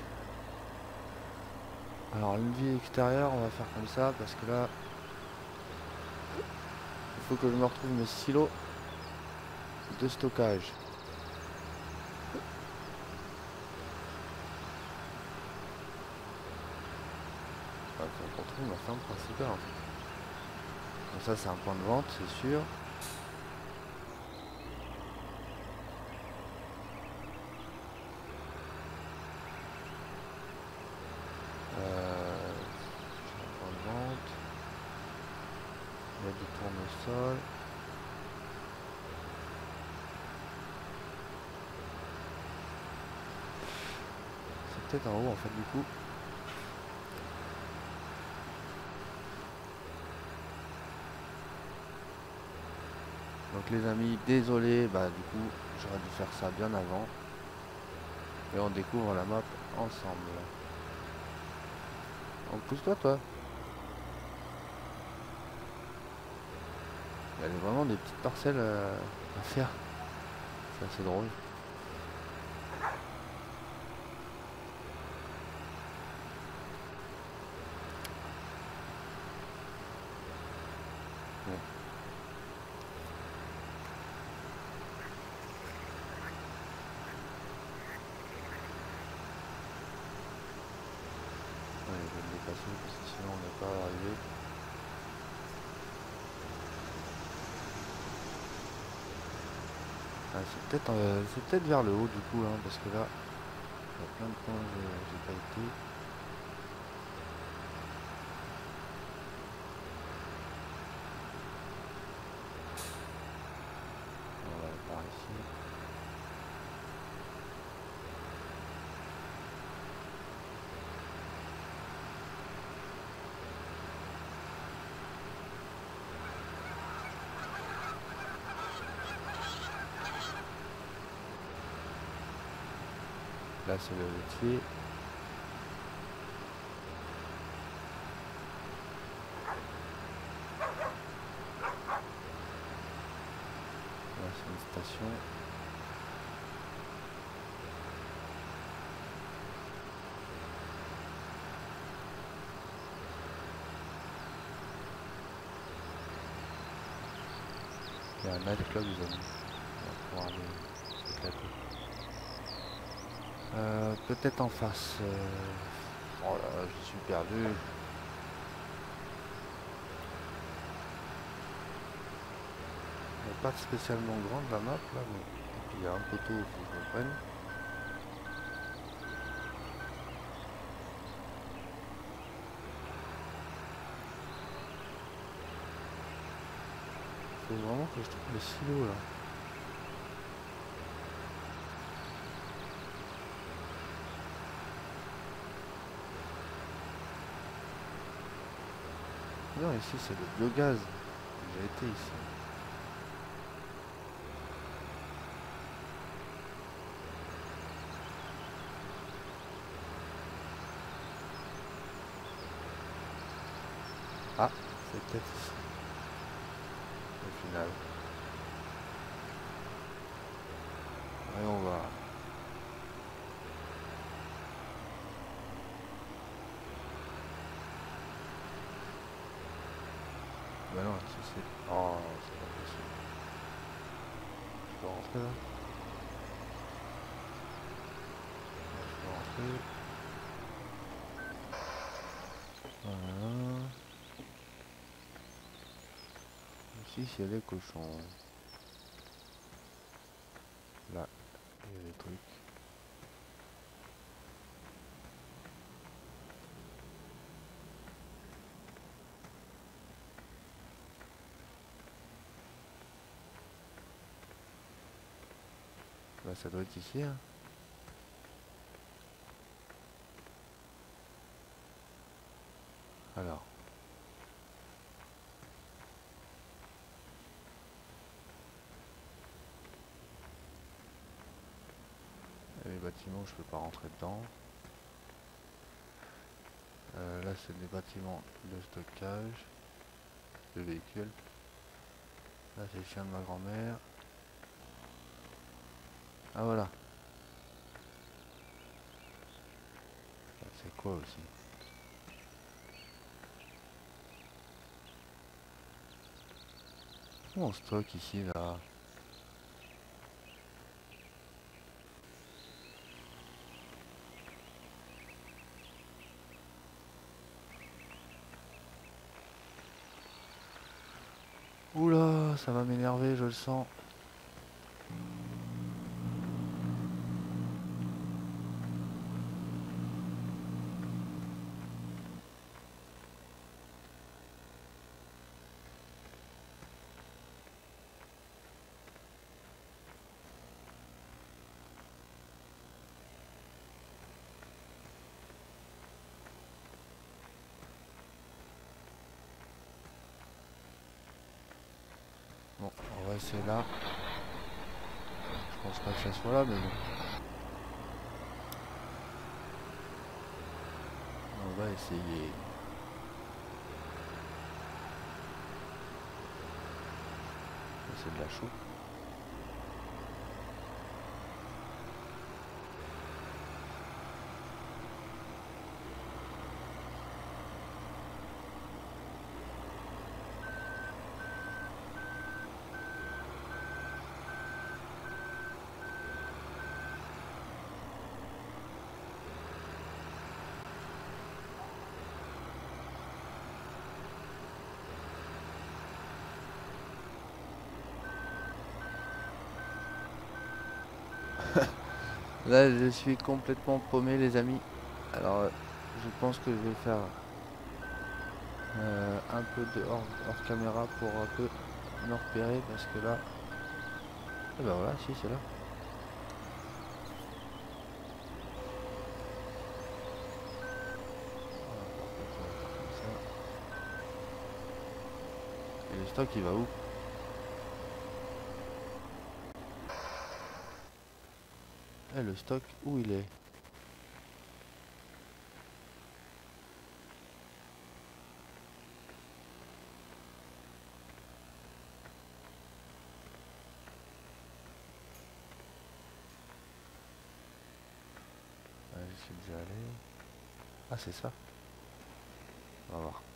Alors une vue extérieure, on va faire comme ça parce que là, il faut que je me retrouve mes silos de stockage. Il faut qu'on trouve ma ferme principale en fait. Donc ça c'est un point de vente, c'est sûr. Euh, j'ai un point de vente. Il y a du tournesol. C'est peut-être en haut en fait du coup. Donc les amis, désolé, bah du coup j'aurais dû faire ça bien avant. Et on découvre la map ensemble. Donc pousse-toi toi. Il y a vraiment des petites parcelles euh, à faire. C'est assez drôle. Bon. Ouais, je vais le dépasser parce que sinon on n'est pas arrivé. Ah, c'est peut-être euh, c'est peut-être vers le haut du coup hein, parce que là il y a plein de points où j'ai j'ai pas été. On va par ici. Là c'est le laitier. Là c'est une station. Il y a un nightclub les amis. On va pouvoir aller s'éclater. Euh, peut-être en face. euh, Oh là, je suis perdu. Elle n'est pas spécialement grande la map là, mais et puis il y a un poteau, il faut que je le prenne. Il faut vraiment que je trouve le silo là. Non, ici c'est le biogaz. J'ai été ici. Ah, c'est peut-être ici. Au final. Voyons voir. Bah non, ici c'est... Oh, c'est pas possible. Je peux rentrer là? Ouais, je peux rentrer. Voilà. Ici, il y a les cochons. Là, il y a des trucs. Bah ça doit être ici, hein. Alors. Les bâtiments, je peux pas rentrer dedans. Euh, là, c'est des bâtiments de stockage de véhicules. Là, c'est le chien de ma grand-mère. Ah voilà. C'est quoi aussi? Où on stocke ici, là? Oula, ça va m'énerver, je le sens. Bon, on va essayer là. Je pense pas que ça soit là, mais bon. On va essayer. C'est de la chaux. Là, je suis complètement paumé, les amis. Alors, euh, je pense que je vais faire euh, un peu de hors, hors caméra pour un peu me repérer parce que là, eh ben voilà, si c'est là. Voilà, par contre, on va faire comme ça. Et le stock, il va où? Eh, le stock, où il est? Ouais, j'y suis déjà allé. Ah, c'est ça. On va voir.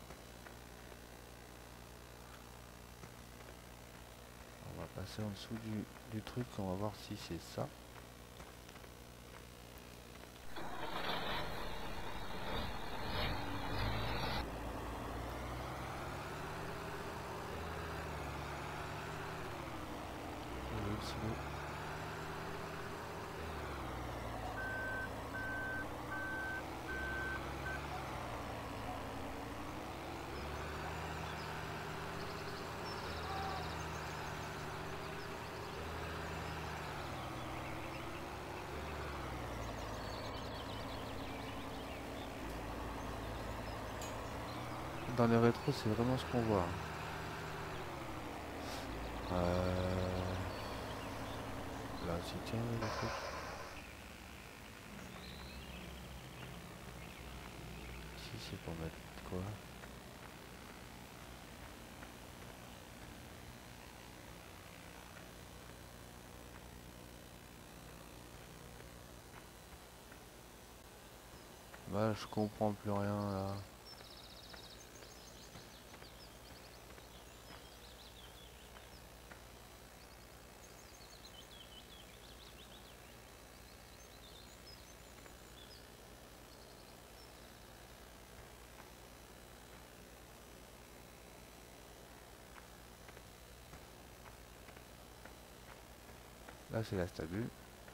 On va passer en dessous du, du truc, on va voir si c'est ça. Où est le silo? Dans les rétros, c'est vraiment ce qu'on voit. Euh... Là aussi, tiens, le truc. Si c'est pour mettre quoi? Bah, je comprends plus rien là. Là, c'est la stabule.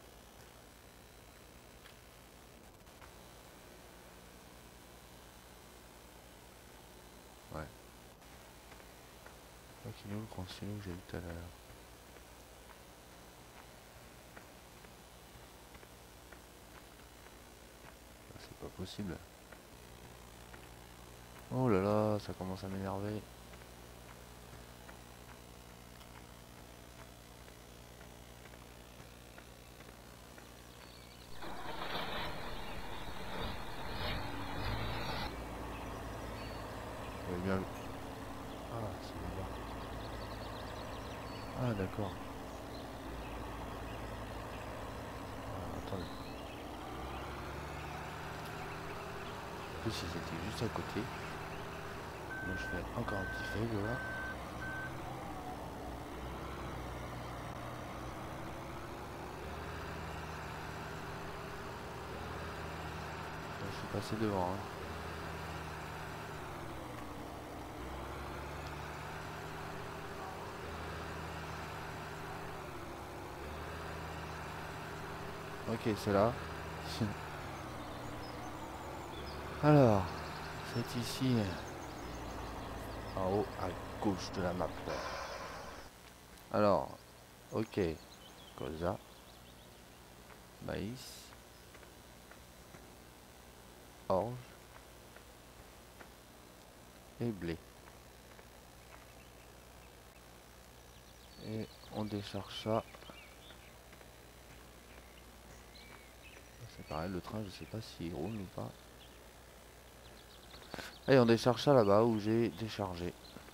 Ouais. Donc, il est où le grand silo que j'ai vu tout à l'heure? pas possible. Oh là là, ça commence à m'énerver. Ouais, bien. Ah, c'est là-bas. Ah, d'accord. Ah, attendez. En plus, ils étaient juste à côté. Moi, je fais encore un petit fail là. Je suis passé devant. Hein. Ok, c'est là. Alors, c'est ici, en haut à gauche de la map. Alors, ok, colza, maïs, orge et blé. Et on décharge ça. C'est pareil, le train, je sais pas s'il roule ou pas. Et on décharge ça là-bas où j'ai déchargé.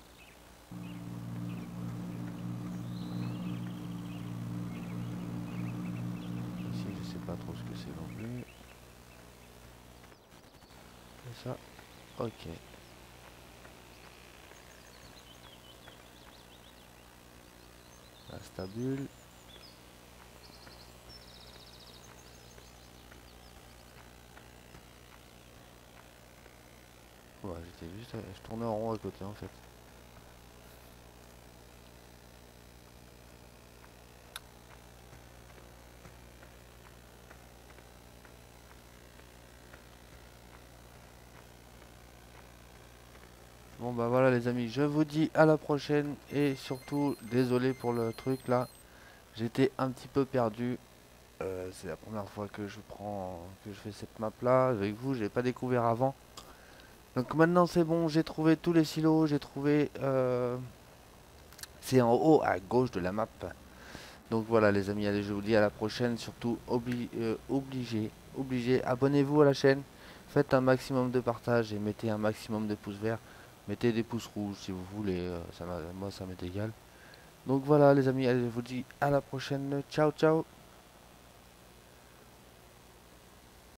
Ici, je sais pas trop ce que c'est non plus. Et ça, ok. La stabule. Ouais, j'étais juste, à... je tournais en rond à côté en fait. Bon bah voilà les amis, je vous dis à la prochaine et surtout désolé pour le truc là. J'étais un petit peu perdu. Euh, c'est la première fois que je prends, que je fais cette map là avec vous. J'ai pas découvert avant. Donc maintenant c'est bon, j'ai trouvé tous les silos, j'ai trouvé. Euh, c'est en haut à gauche de la map. Donc voilà les amis, allez je vous dis à la prochaine. Surtout obli euh, obligé, obligé, abonnez-vous à la chaîne. Faites un maximum de partage et mettez un maximum de pouces verts. Mettez des pouces rouges si vous voulez, euh, ça moi ça m'est égal. Donc voilà les amis, allez je vous dis à la prochaine. Ciao ciao.